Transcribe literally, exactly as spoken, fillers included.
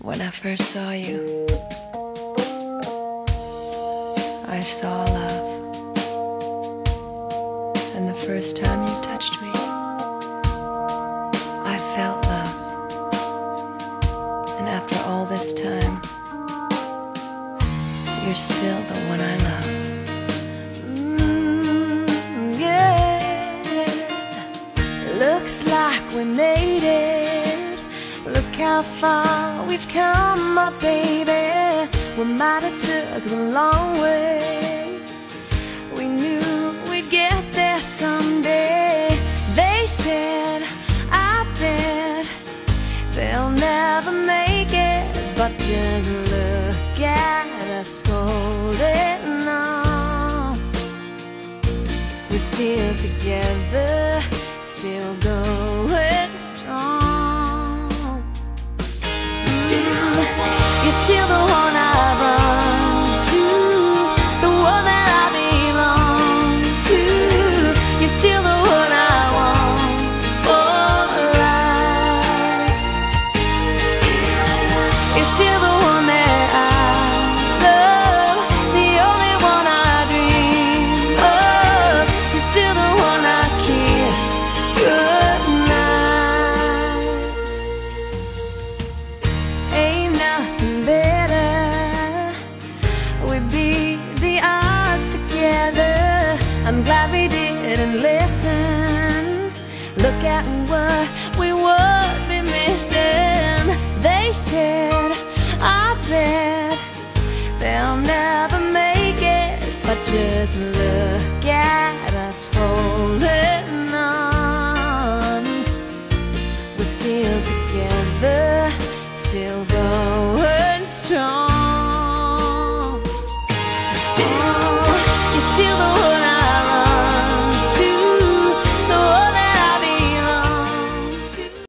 When I first saw you, I saw love. And the first time you touched me, I felt love. And after all this time, you're still the one I love. Mm, yeah. Looks like we made it. Look how far we've come, my baby. We might have took the long way. We knew we'd get there someday. They said, I bet they'll never make it. But just look at us holding on. We're still together, still going strong. Still, you're still the one I run to, the one that I belong to. You're still the one I want for life. You're still the one that I love, the only one I dream of. You're still the one I kiss goodnight. Ain't nothing better. We beat the odds together. I'm glad we didn't listen. Look at what we would be missing. They said, I bet they'll never make it. But just look at us holding on. We're still together, still